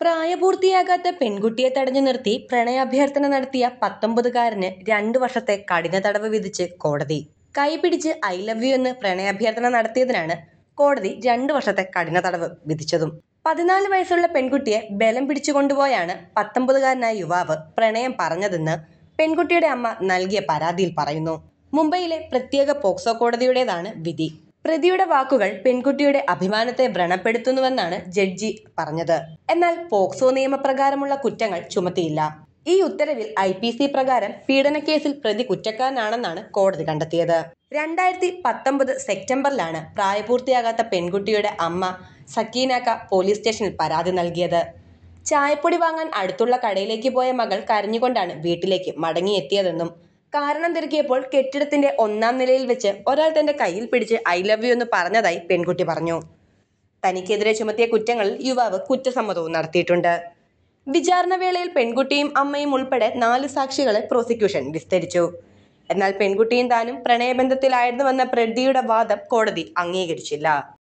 പ്രായപൂർത്തിയാകാത്ത പെൺകുട്ടിയെ തടഞ്ഞു നിർത്തി പ്രണയാഭ്യർത്ഥന നടത്തിയ 19-കാരന് 2 വർഷത്തെ കഠിന തടവ് വിധിച്ച് കോടതി. കൈപിടിച്ച് ഐ ലവ് യു എന്ന് പ്രണയാഭ്യർത്ഥന നടത്തിയതിനാണ് കോടതി 2 വർഷത്തെ കഠിന തടവ് വിധിച്ചതും. 14 വയസ്സുള്ള പെൺകുട്ടിയെ ബലം പിടിച്ചുകൊണ്ടുപോയാണ് 19-കാരനായ യുവാവ് പ്രണയം പറഞ്ഞതെന്ന് പെൺകുട്ടിയുടെ അമ്മ നൽകിയ പരാതിയിൽ പറയുന്നു. മുംബൈയിലെ പ്രത്യേക പോക്സോ കോടതിയുടേതാണ് വിധി. പ്രതിയുടെ വാക്കുകൾ പെൺകുട്ടിയുടെ അഭിമാനത്തെ വ്രണപ്പെടുത്തുന്നുവെന്നാണ് ജഡ്ജി പറഞ്ഞത്. എന്നാൽ പോക്സോ നിയമപ്രകാരമുള്ള കുറ്റങ്ങൾ ചുമത്തിയില്ല. ഈ ഉത്തരവിൽ IPC പ്രകാരം പീഡനക്കേസിൽ പ്രതി കുറ്റക്കാരനാണെന്നാണ് കോടതി കണ്ടെത്തിയത്. 2019 സെപ്റ്റംബറിലാണ് പ്രായപൂർത്തിയാകാത്ത പെൺകുട്ടിയുടെ അമ്മ സക്കീനാക്ക പോലീസ് സ്റ്റേഷനിൽ പരാതി നൽകിയത്. ചായപ്പൊടി വാങ്ങാൻ അടുത്തുള്ള കടയിലേക്ക് പോയ മകൾ കരഞ്ഞുകൊണ്ടാണ് വീട്ടിലേക്ക് മടങ്ങിയെത്തിയതെന്നും കാരണം തിരക്കിയപ്പോൾ കെട്ടിടത്തിന്റെ 1-ാം നിലയിൽ വെച്ച് ഒരാൾ തന്റെ കയ്യിൽ പിടിച്ച് ഐ ലവ് യു എന്ന് പറഞ്ഞതായി പെൺകുട്ടി പറഞ്ഞു. തനിക്കെതിരെ ചുമത്തിയ കുറ്റങ്ങളിൽ യുവാവ് കുറ്റസമ്മതവും നടത്തിയിട്ടുണ്ട്. വിചാരണ വേളയിൽ പെൺകുട്ടിയും അമ്മയും ഉൾപ്പെടെ 4 സാക്ഷികളെ പ്രോസിക്യൂഷൻ വിസ്തരിച്ചു. എന്നാൽ പെൺകുട്ടിയും താനും പ്രണയബന്ധത്തിലായിരുന്നുവെന്ന പ്രതിയുടെ വാദം കോടതി അംഗീകരിച്ചില്ല.